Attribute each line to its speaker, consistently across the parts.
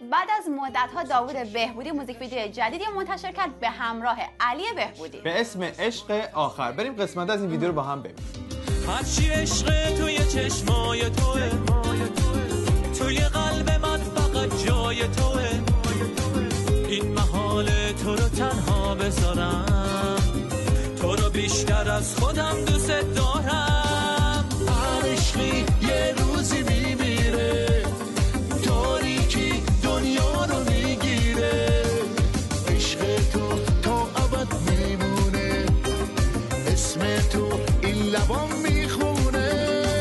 Speaker 1: بعد از مدت‌ها داوود بهبودی موزیک ویدیو جدیدی منتشر کرد به همراه علی بهبودی
Speaker 2: به اسم عشق آخر. بریم قسمت از این ویدیو رو با هم ببینیم.
Speaker 3: هرچی عشق توی چشمای توه، توی قلب من فقط جای توه، این محاله تو رو تنها بذارم، تو رو بیشتر از خودم دوست دارم. عشقی یه روزی میمیره، تاریکی دنیا رو میگیره، عشق تو تا ابد میمونه، اسم تو این لبام میخونه.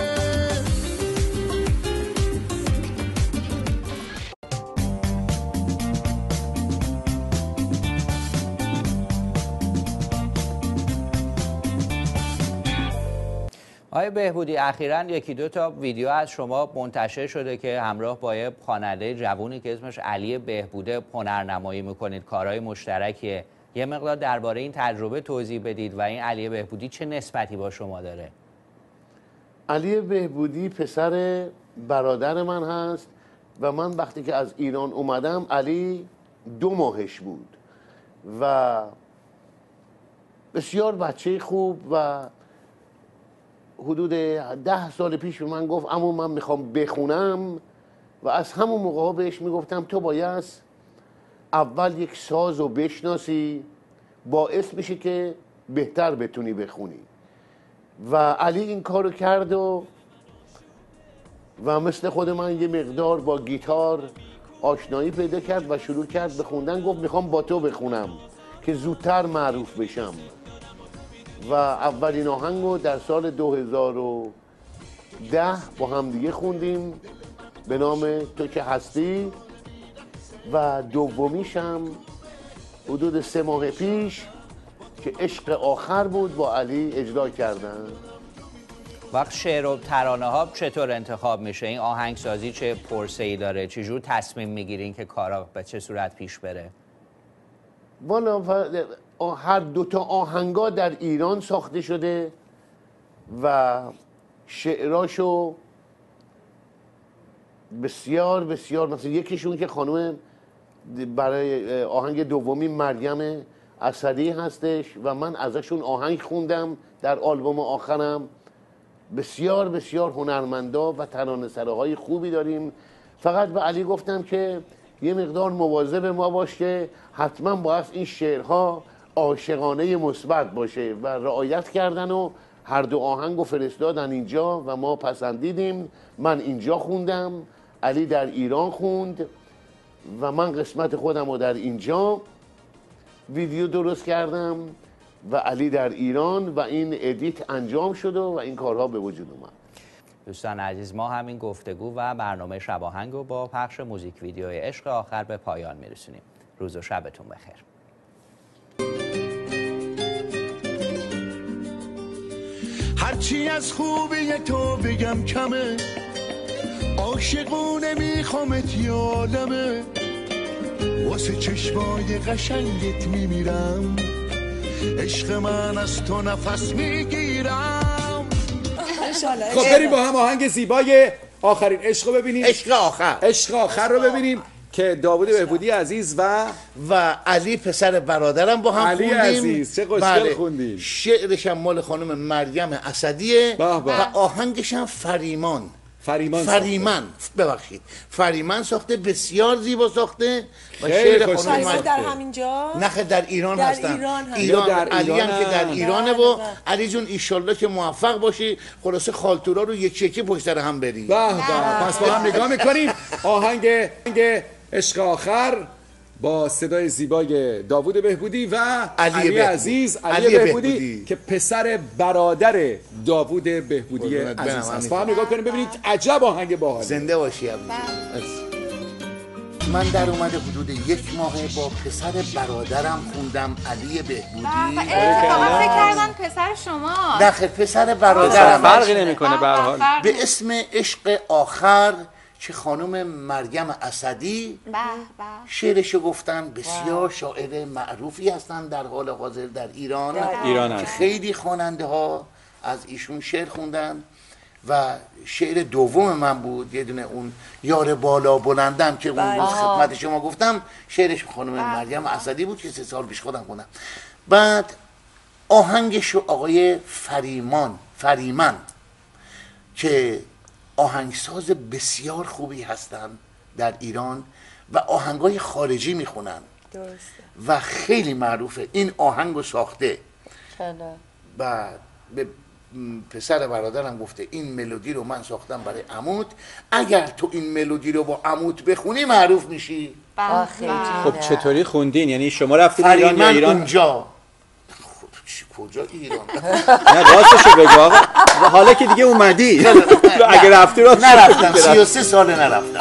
Speaker 4: آقای بهبودی، اخیراً یکی دو تا ویدیو از شما منتشر شده که همراه با یه خواننده جوونی که اسمش علی بهبوده هنرنمایی میکنید، کارهای مشترکیه. یه مقدار درباره این تجربه توضیح بدید و این علی بهبودی چه نسبتی با شما داره؟
Speaker 5: علی بهبودی پسر برادر من هست و من وقتی که از ایران اومدم علی 2 ماهش بود و بسیار بچه خوب و حدود 10 سال پیش به من گفت عمو من میخوام بخونم و از همون موقع بهش میگفتم تو باید اول یک ساز رو بشناسی، باعث میشه که بهتر بتونی بخونی. و علی این کارو کرد و مثل خود من یه مقدار با گیتار آشنایی پیدا کرد و شروع کرد به خوندن. گفت میخوام با تو بخونم که زودتر معروف بشم و اولین آهنگ رو در سال 2010 با هم دیگه خوندیم به نام تو که هستی و دومیش هم حدود 3 ماه پیش که عشق آخر بود با علی اجرا کردن.
Speaker 4: وقت شعر و ترانه ها چطور انتخاب میشه؟ این آهنگسازی چه پرسه‌ای داره؟ چجور تصمیم میگیرین که کارا به چه صورت پیش بره؟
Speaker 5: والا هر 2 تا آهنگا در ایران ساخته شده و شعراشو بسیار بسیار، مثلا یکیشون که خانم برای آهنگ دومی مریم اسدی هستش و من ازشون آهنگ خوندم در آلبوم آخرم. بسیار بسیار هنرمندا و ترانه‌سراهای خوبی داریم. فقط به علی گفتم که یه مقدار مواظب ما باش که حتما باید این شعرها عاشقانه مثبت باشه و رعایت کردن و هر 2 آهنگو فرستادن اینجا و ما پسندیدیم. من اینجا خوندم، علی در ایران خوند و من قسمت خودم رو در اینجا ویدیو درست کردم و علی در ایران و این ادیت انجام شده و این کارها به وجود اومد.
Speaker 4: دوستان عزیز، ما همین گفتگو و برنامه شب آهنگ رو با پخش موزیک ویدیوی عشق آخر به پایان میرسونیم. روز و شبتون بخیر.
Speaker 3: هرچی از خوبی تو بگم کمه، عاشقونه میخوامت یادمه، واسه چشمای قشنگت میمیرم، عشق من از تو نفس میگیرم.
Speaker 6: خب بریم با هم آهنگ زیبای آخرین عشق رو ببینیم.
Speaker 5: عشق
Speaker 6: آخر رو ببینیم که داوود بهبودی عزیز
Speaker 5: و علی پسر برادرم با هم
Speaker 6: علی
Speaker 5: خوندیم.
Speaker 6: عزیز چه خوشگل خوندیم.
Speaker 5: شعرش هم مال خانم مریم اسدیه و آهنگش هم فریمان ساخته. بسیار زیبا ساخته و شعر خانم
Speaker 7: در همینجا
Speaker 5: نخه در ایران هستن.
Speaker 7: ایران
Speaker 5: علی هم که در ایرانه و علی جون ایشالله که موفق باشی. خلاصه خالتورا رو یکی یکی پشت سر هم بری.
Speaker 6: پس با هم نگاه میکنیم آهنگ عشق آخر با صدای زیبای داوود بهبودی و علی عزیز، علی بهبودی که پسر برادر داوود بهبودی عزیز است. با هم نگاه کنیم ببینید عجب آهنگ باحاله.
Speaker 5: زنده باشی علی. من در اومده حدود 1 ماه با پسر برادرم خوندم علی بهبودی.
Speaker 1: فقط فکر کردن پسر شما.
Speaker 5: نه پسر برادرم.
Speaker 2: فرقی نمیکنه به هر حال.
Speaker 5: به اسم عشق آخر که خانم مریم اسدی شعرشو گفتن. بسیار شاعر معروفی هستن در حال حاضر در ایران که خیلی خواننده ها از ایشون شعر خوندن و شعر دوم من بود، یه دونه اون یار بالا بلندم که اون خدمت شما گفتم، شعرش خانم مریم اسدی بود که 3 سال پیش خودم خوندم. بعد آهنگش آقای فریمن که آهنگساز بسیار خوبی هستن در ایران و آهنگای خارجی میخونن و خیلی معروفه. این آهنگو ساخته و به پسر برادرم گفته این ملودی رو من ساختم برای عموت، اگر تو این ملودی رو با عموت بخونی معروف میشی.
Speaker 2: خب چطوری خوندین؟ یعنی شما رفتید ایران یا ایران؟
Speaker 5: اونجا کجا ایران؟
Speaker 2: نه راستشو بگو آقا، حالا که دیگه اومدی اگه رفتی راستش
Speaker 5: نرفتم، 33 ساله نرفتم.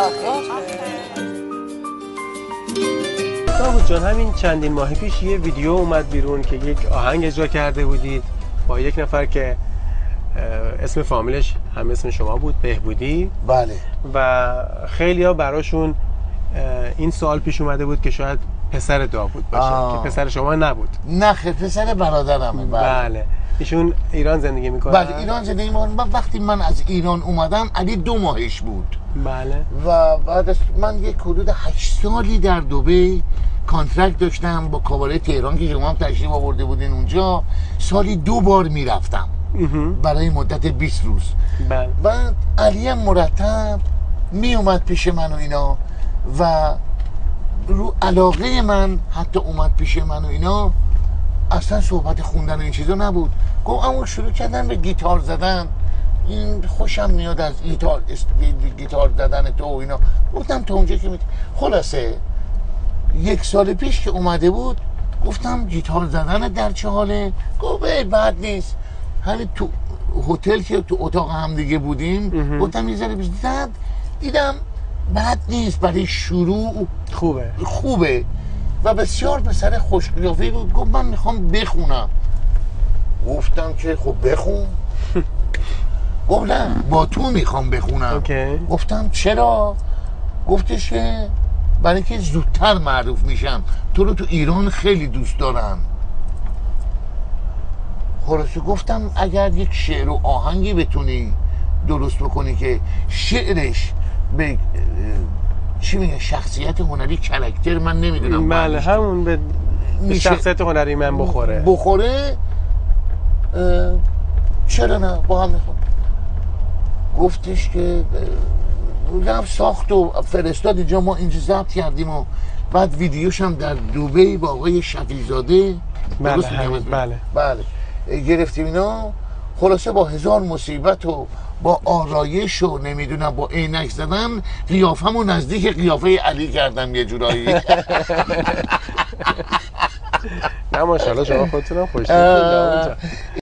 Speaker 7: داوود جان، همین چندین ماه پیش یه ویدیو اومد بیرون که یک آهنگ اجرا کرده بودید با یک نفر که اسم فامیلش هم اسم شما بود، بهبودی.
Speaker 5: بله.
Speaker 7: و خیلیا براشون این سوال پیش اومده بود که شاید پسر داوود باشه که پسر شما نبود.
Speaker 5: نه خیر، پسر برادرمه.
Speaker 7: بله. ایشون ایران زندگی میکنه.
Speaker 5: بله ایران زندگی میکنه. وقتی من از ایران اومدم علی 2 ماهش بود.
Speaker 7: بله.
Speaker 5: و بعد من یک حدود 8 سالی در دبی کانترکت داشتم با کاباره تهران که شما هم تشریف آورده بودین اونجا. سالی 2 بار میرفتم برای مدت 20 روز.
Speaker 7: بله.
Speaker 5: و علی مرتب میومد پیش من و اینا و رو علاقه من حتی اومد پیش من و اینا، اصلا صحبت خوندن و این چیزا نبود. گفت اما شروع کردن به گیتار زدن، این خوشم میاد از گیتار زدن تو و اینا. گفتم تا اونجا که خلاصه 1 سال پیش که اومده بود گفتم گیتار زدن در چه حاله؟ گفت بد نیست. همین تو هتل که تو اتاق هم دیگه بودیم گفتم یه ذره زد، دیدم بد نیست برای شروع، خوبه و بسیار پسر خوشقیافه‌ای بود. گفت من میخوام بخونم. گفتم که خب بخون. گفت نه با تو میخوام بخونم. گفتم چرا؟ گفتش که برای که زودتر معروف میشم، تو رو تو ایران خیلی دوست دارن. خلاصه گفتم اگر یک شعر و آهنگی بتونی درست بکنی که شعرش به چی میگه شخصیت هنری کاراکتر، من نمیدونم،
Speaker 7: بله همون به شخصیت هنری من بخوره چرا نه با هم میخونم. گفتش که رفت ساخت و فرستاد اینجا، ما اینجا ضبط کردیم و بعد ویدیوش هم در دبی با آقای شفیع‌زاده بله گرفتیم اینا. خلاصه با 1000 مصیبت و با آرایش و نمیدونم با عینک زدن قیافه‌مو نزدیک قیافه علی کردم یه جورایی. نه ماشاءالله شما خودتون خوشتون.